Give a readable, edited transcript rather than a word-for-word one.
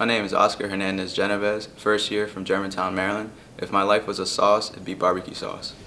My name is O Hernandez C0137, first year from Germantown, Maryland. If my life was a sauce, it'd be barbecue sauce.